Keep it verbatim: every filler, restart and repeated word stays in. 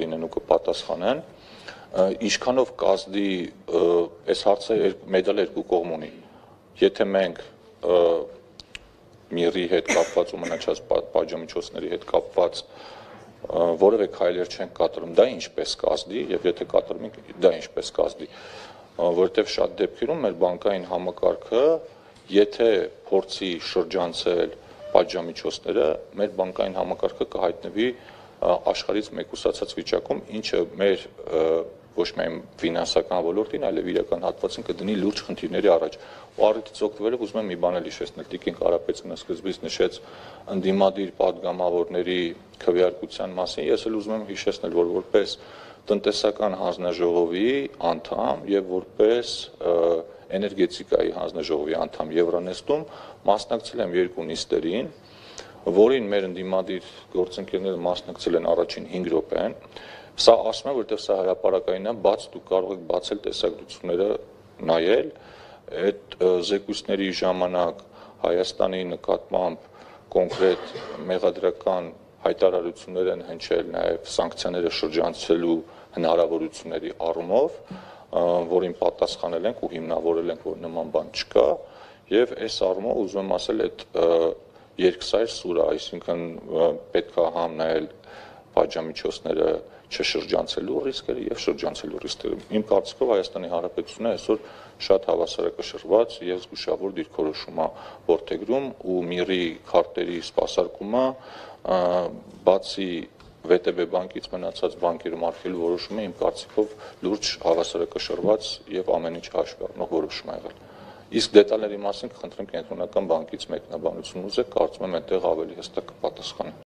կլինեն ու կպատասխանեն, ինչքանով կազդի այս հարցը մեդալ երկու կողմ ունի։ Եթե մենք միրի հետ կապված ու մնացած պատժամիջոցների հետ կապված որևէ քայլեր չենք կատարում, դա ինչպես կազդի, եւ եթե կատարում ենք, դա ինչպես կազդի, որովհետեւ շատ դեպքերում մեր բանկային համակարգը, եթե փորձի շրջանցել պատժամիջոցները, մեր բանկային համակարգը կհայտնվի աշխարհից մեկուսացած վիճակում, ինչը մեր ոչ միայն ֆինանսական ոլորտին, այլև իրական հատվածին կդնի լուրջ խնդիրների առաջ։ Ու առիթից օգտվելով ուզում եմ մի բան էլ հիշեցնել, Տիկին Կարապետյանը սկզբից նշեց ընդդիմադիր պատգամավորների քվեարկության մասին, ես էլ ուզում եմ հիշեցնել, որ որպես տնտեսական հանձնաժողովի անդամ եւ որպես էներգետիկայի հանձնաժողովի անդամ Euronest-ում մասնակցել եմ երկու նիստերին, որին մեր ընդդիմադիր գործընկերները մասնակցել են առաջին հինգ րոպեն։ Սա ասում եմ, որովհետև սա հրապարակային է, բաց դուք կարող եք բացել տեսակցությունները նայել, այդ զեկույցների ժամանակ Հայաստանի նկատմամբ կոնկրետ մեղադրական հայտարարություններ են հնչել նաև սանկցիաները շրջանցելու հնարավորությունների առումով, որին պատասխանել ենք ու հիմնավորել ենք, որ նման բան չկա, եւ այս առումով ուզում եմ ասել, այդ երկսայր սուր է, այսինքն պետք է համ նայել պատժամիջոցները չշրջանցելու ռիսկերը եւ շրջանցելու ռիսկերը։ Իմ կարծիքով Հայաստանի Հանրապետությունը այսօր շատ հավասարակշռված եւ զգուշավոր դիրքորոշում է որդեգրում ու միրի քարտերի սպասարկումը բացի վե տե բե բանկից մնացած բանկերում արգելելու որոշումը իմ կարծիքով լուրջ հավասարակշռված եւ ամեն ինչ հաշվի առնող որոշում է եղել։ Իսկ դետալների մասին կխնդրեմ կենտրոնական բանկից մեկնաբանություն ուզեք, կարծում եմ այնտեղ ավելի հստակ կպատասխանեն։